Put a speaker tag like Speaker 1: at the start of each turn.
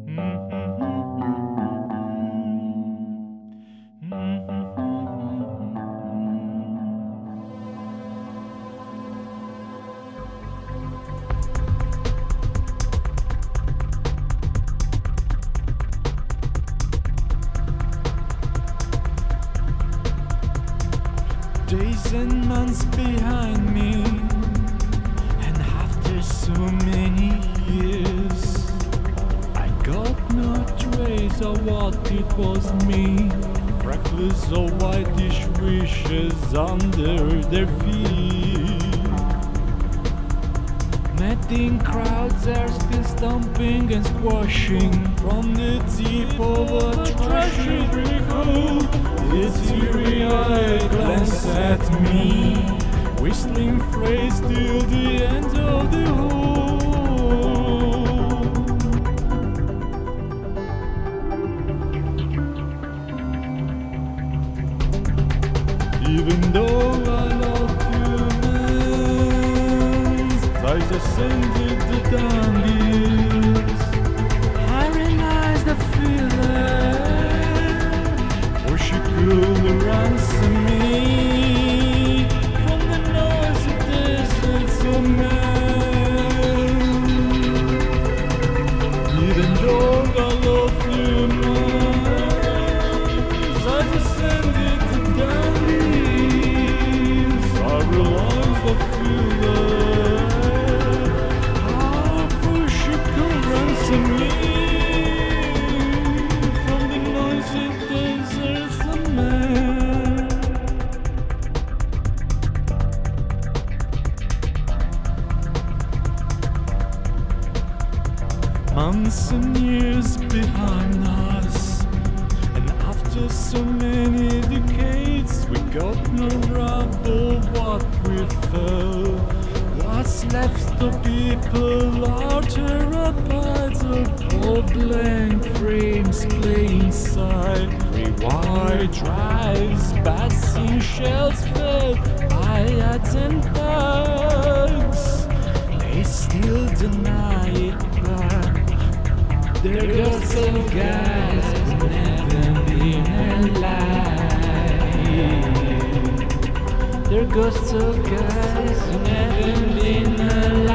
Speaker 1: Days and months behind me, and after so many years, I got no trace of what it was me. Reckless of whitish wishes under their feet. Netting crowds are still stomping and squashing from the deep of a treasury hole. The teary-eyed glance at me, whistling phrase till the end of the hole. Even though I love humans, ties ascended the dungeons. I realized the feeling, for she could ransom me from the noisy deserts of men. Even though I love humans, I descended to dungeons. I realized the feeling, for she could ransom me from the noisy deserts of men. Months and years behind us, and after so many decades, we got no rubble what we felt. What's left of people are terabytes of old blank frames playing inside rewired drives, passing shells filled by and bugs. They still deny it, but there goes some guys who never been alive. There goes some guys who never been alive.